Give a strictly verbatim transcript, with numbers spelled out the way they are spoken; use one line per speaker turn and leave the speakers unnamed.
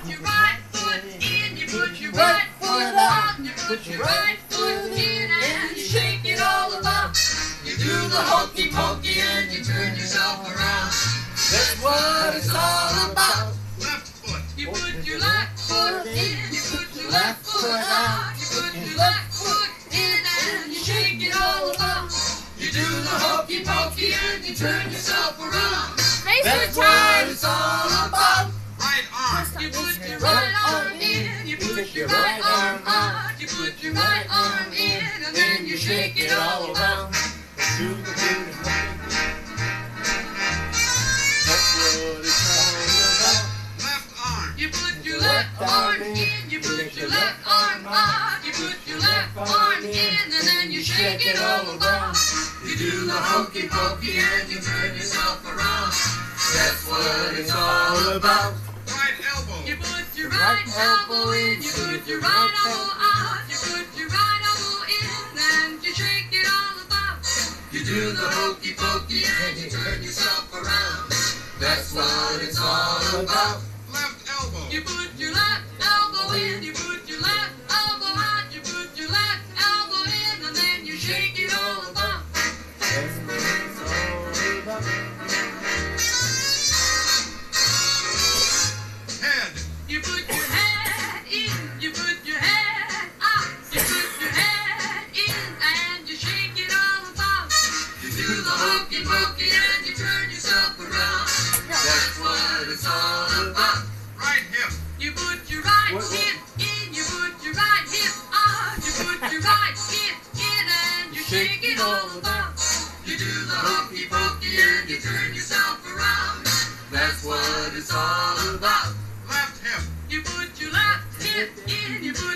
your right foot in, you put your right foot out, you put your right foot in, and you shake it all about. You do the hokey pokey and you turn yourself around. That's what it's all about.
Left foot.
You put your left foot in, you put your left foot out, you put your left foot in, and you shake it all about. You do the hokey pokey and you turn yourself around.
That's
what it's all about.
Right arm.
You put your right arm in, you put your right arm out, you put your right arm in, and then you shake it all around.
Do the booty That's what it's all about.
Left arm.
You put your left arm in, you put your left arm out, you put your left arm in, and then you shake it all around. You do the hokey pokey and you turn yourself around. That's what it's all about.
Right elbow.
You put your right elbow in, you put your right elbow out, you put your right elbow in, and you shake it all about. You do the hokey pokey and you turn yourself around. That's what it's all about.
Left elbow.
You put your left elbow in, you put your left elbow out, you put your left elbow in, and then you shake it all about.
That's what it's all about.
Head.
You put your head in, you put your head out, you put your head in, and you shake it all about. You do the hokey pokey and you turn yourself around. That's what it's all about.
Right hip.
You put your right hip in, you put your right hip out, you put your right hip in, and you shake it all about. You do the hokey pokey and you turn yourself around. That's what it's all about.
Left hip.
You put your left hip in, you put